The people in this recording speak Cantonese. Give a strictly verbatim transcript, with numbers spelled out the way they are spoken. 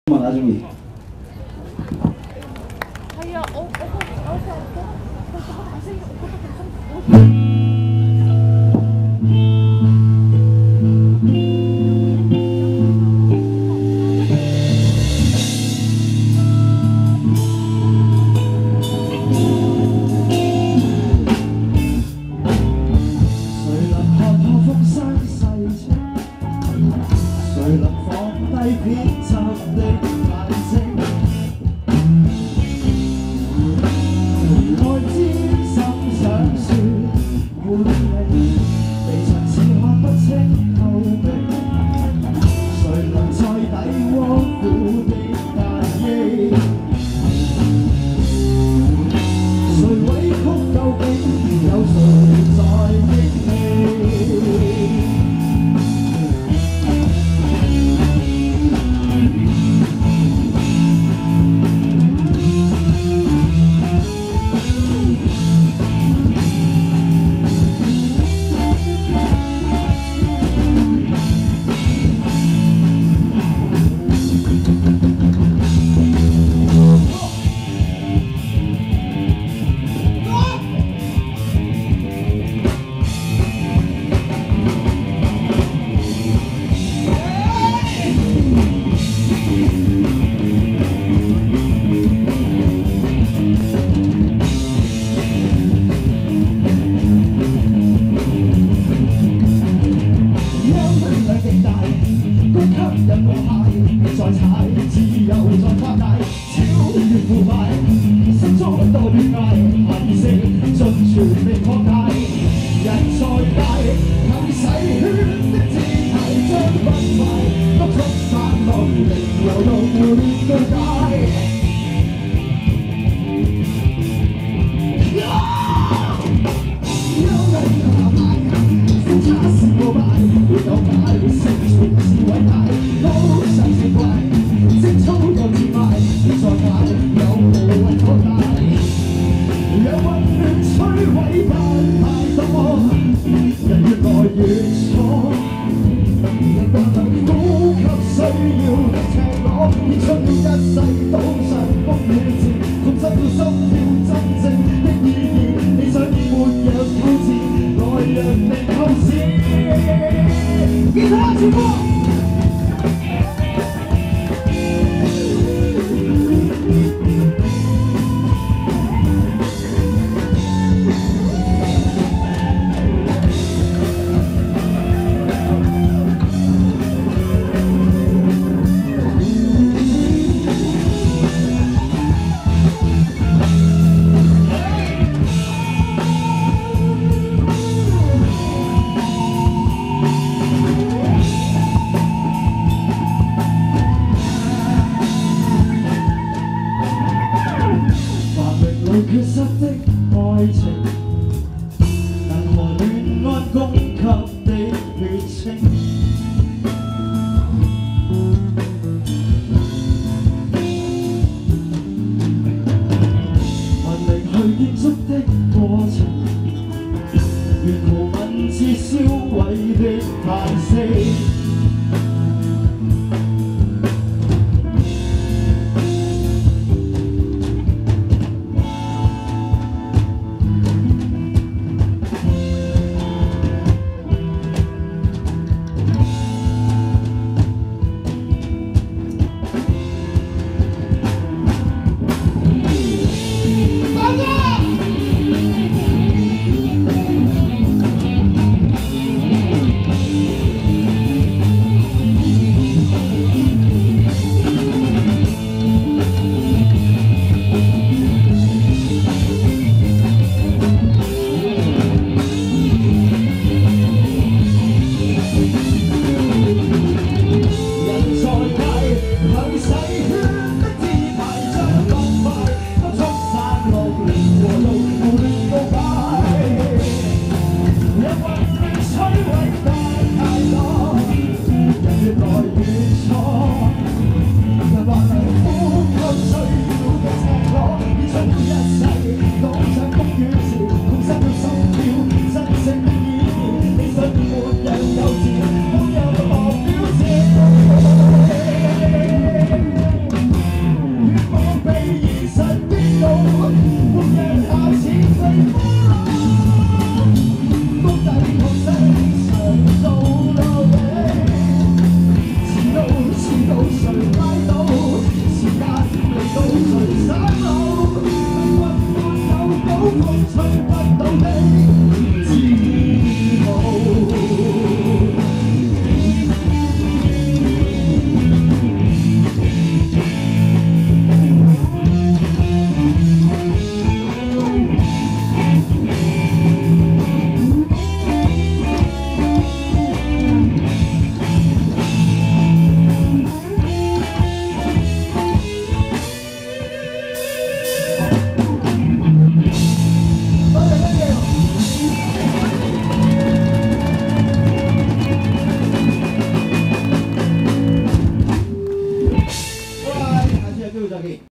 나중에. 자기야, 어, 어, 어, 어, 어, 잘생겨, 어, 괜찮아. 誰能看破風霜世情？誰能放低偏執的眼睛？愛知心想說換你，微塵似看不清透明。誰能在底窩苦的壓抑？誰委屈究竟有誰在憶你？再踩自由再發大，超越腐敗，心中多戀愛，恨色盡全力擴大，人再大，行洗圈的姿態將不敗，急速散落靈流到互亂對解。憂鬱下敗，先差是過敗，會有解，成全是偉大，都想是怪。精粗又自賣，再賣有無謂擴大，讓混亂摧毀不太多，人越來越錯，人慣能呼吸需要的赤裸，演出了一世賭上風雨戰，痛失了心跳真正的意義，理想沒有挑戰，來讓你透視，吉他主播。缺失的愛情，能和戀愛供給的血清，文明去建築的過程，原無文字銷毀的嘆息。 就这里。